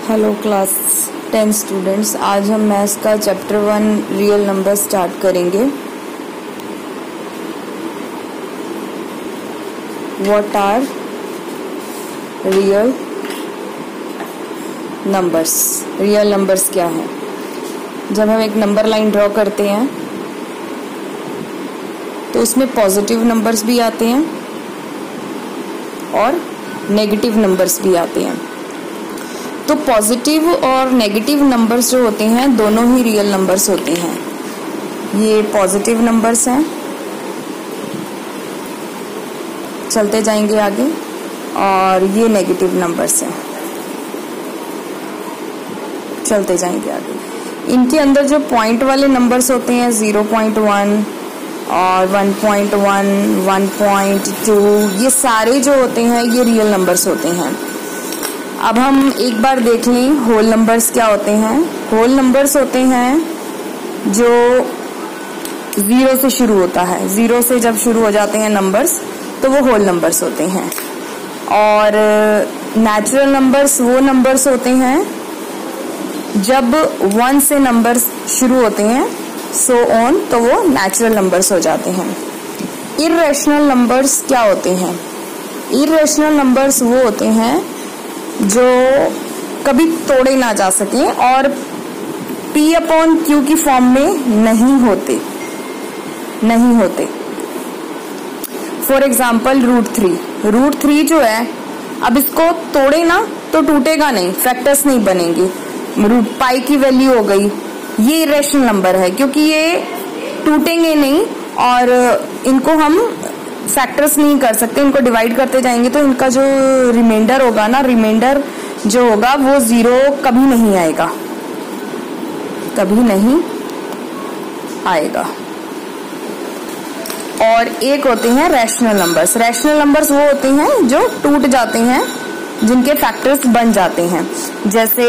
Hello class 10 students, आज हम maths का चैप्टर 1 रियल नंबर स्टार्ट करेंगे। What are real numbers? Real numbers क्या है? जब हम एक नंबर लाइन ड्रॉ करते हैं तो उसमें पॉजिटिव नंबर्स भी आते हैं और नेगेटिव नंबर्स भी आते हैं। तो पॉजिटिव और नेगेटिव नंबर्स जो होते हैं दोनों ही रियल नंबर्स होते हैं। ये पॉजिटिव नंबर्स हैं, चलते जाएंगे आगे, और ये नेगेटिव नंबर्स हैं, चलते जाएंगे आगे। इनके अंदर जो पॉइंट वाले नंबर्स होते हैं 0.1 और 1.1, 1.2, ये सारे जो होते हैं ये रियल नंबर्स होते हैं। अब हम एक बार देख लें होल नंबर्स क्या होते हैं। होल नंबर्स होते हैं जो 0 से शुरू होता है। 0 से जब शुरू हो जाते हैं नंबर्स तो वो होल नंबर्स होते हैं। और नेचुरल नंबर्स वो नंबर्स होते हैं जब 1 से नंबर्स शुरू होते हैं, सो ऑन, तो वो नेचुरल नंबर्स हो जाते हैं। इर्रेशनल नंबर्स क्या होते हैं? इर्रेशनल नंबर्स वो होते हैं जो कभी तोड़े ना जा सके और P/Q की फॉर्म में नहीं होते। फॉर एग्जाम्पल √3 जो है, अब इसको तोड़े ना तो टूटेगा नहीं, फैक्टर्स नहीं बनेंगे। √π की वैल्यू हो गई, ये इरेशनल नंबर है क्योंकि ये टूटेंगे नहीं और इनको हम फैक्टर्स नहीं कर सकते। इनको डिवाइड करते जाएंगे तो इनका जो रिमाइंडर होगा ना, रिमाइंडर जो होगा वो 0 कभी नहीं आएगा, कभी नहीं आएगा। और एक होते हैं रैशनल नंबर्स। रैशनल नंबर्स वो होते हैं जो टूट जाते हैं, जिनके फैक्टर्स बन जाते हैं, जैसे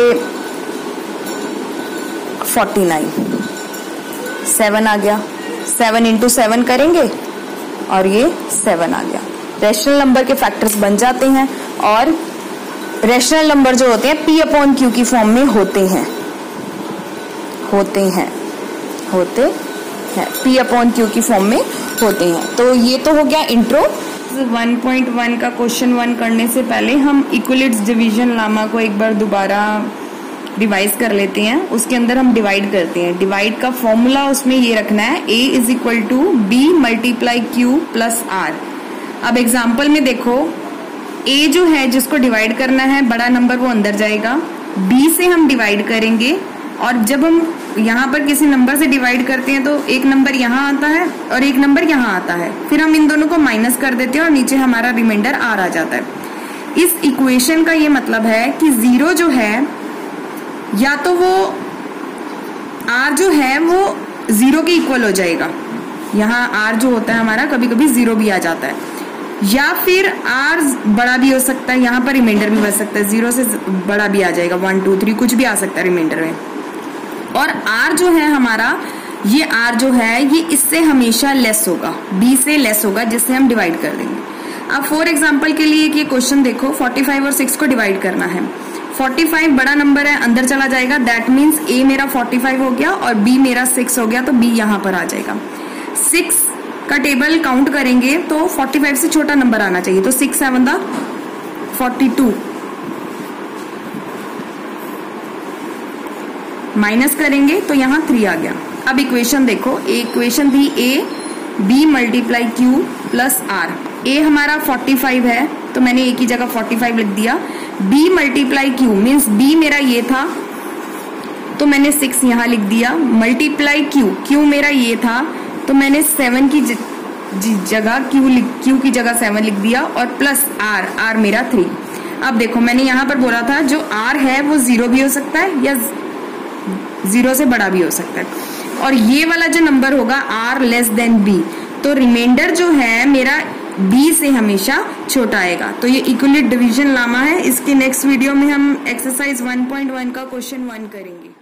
49, 7 आ गया, 7 × 7 करेंगे और ये 7 आ गया। रैशनल नंबर के फैक्टर्स बन जाते हैं और रैशनल नंबर जो होते हैं P/Q की फॉर्म में होते हैं P/Q की फॉर्म में होते हैं। तो ये तो हो गया इंट्रो। 1.1 का क्वेश्चन 1 करने से पहले हम इक्विलिट्स डिवीजन लामा को एक बार दोबारा डिवाइड कर लेते हैं। उसके अंदर हम डिवाइड करते हैं। डिवाइड का फॉर्मूला उसमें ये रखना है, A = B × Q + R। अब एग्जाम्पल में देखो, A जो है जिसको डिवाइड करना है, बड़ा नंबर वो अंदर जाएगा, B से हम डिवाइड करेंगे, और जब हम यहाँ पर किसी नंबर से डिवाइड करते हैं तो एक नंबर यहाँ आता है और एक नंबर यहाँ आता है, फिर हम इन दोनों को माइनस कर देते हैं और नीचे हमारा रिमाइंडर R आ जाता है। इस इक्वेशन का ये मतलब है कि 0 जो है, या तो वो R जो है वो 0 के इक्वल हो जाएगा, यहाँ R जो होता है हमारा कभी कभी 0 भी आ जाता है, या फिर R बड़ा भी हो सकता है, यहाँ पर रिमाइंडर भी बच सकता है, 0 से बड़ा भी आ जाएगा, 1 2 3 कुछ भी आ सकता है रिमाइंडर में। और R जो है हमारा, ये R जो है ये इससे हमेशा लेस होगा, B से लेस होगा, जिससे हम डिवाइड कर देंगे। अब फॉर एग्जाम्पल के लिए ये क्वेश्चन देखो, 45 और 6 को डिवाइड करना है। 45 बड़ा नंबर है, अंदर चला जाएगा, दैट मीन्स A मेरा 45 हो गया और B मेरा 6 हो गया, तो B यहाँ पर आ जाएगा। 6 का टेबल काउंट करेंगे तो 45 से छोटा नंबर आना चाहिए, तो 6 7 42, माइनस करेंगे तो यहाँ 3 आ गया। अब इक्वेशन देखो, इक्वेशन थी A B × Q + R। A हमारा 45 है तो मैंने A की जगह 45 लिख दिया। B × Q मीन्स B मेरा ये था तो मैंने 6 यहाँ लिख दिया, मल्टीप्लाई Q मेरा ये था तो मैंने 7 की जगह Q की जगह 7 लिख दिया, और प्लस R मेरा 3। अब देखो, मैंने यहाँ पर बोला था जो R है वो 0 भी हो सकता है या 0 से बड़ा भी हो सकता है, और ये वाला जो नंबर होगा R < B, तो रिमाइंडर जो है मेरा B से हमेशा छोटा आएगा। तो ये इक्विलिट डिवीजन लामा है। इसके नेक्स्ट वीडियो में हम एक्सरसाइज 1.1 का क्वेश्चन 1 करेंगे।